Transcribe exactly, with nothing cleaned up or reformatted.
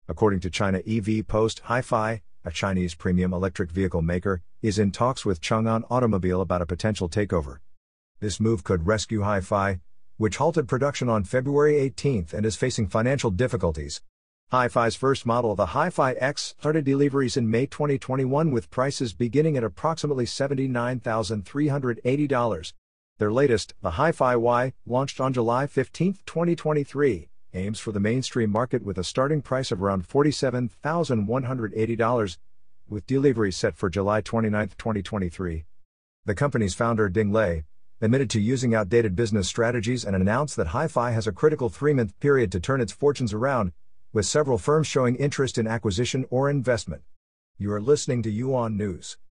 According to China E V Post, HiPhi, a Chinese premium electric vehicle maker, is in talks with Changan Automobile about a potential takeover. This move could rescue HiPhi, which halted production on February eighteenth and is facing financial difficulties. HiPhi's first model, the HiPhi X, started deliveries in May twenty twenty-one with prices beginning at approximately seventy-nine thousand three hundred eighty dollars. Their latest, the HiPhi Y, launched on July fifteenth, twenty twenty-three, aims for the mainstream market with a starting price of around forty-seven thousand one hundred eighty dollars, with deliveries set for July twenty-ninth, twenty twenty-three. The company's founder Ding Lei admitted to using outdated business strategies and announced that HiPhi has a critical three-month period to turn its fortunes around, with several firms showing interest in acquisition or investment. You are listening to Yuan News.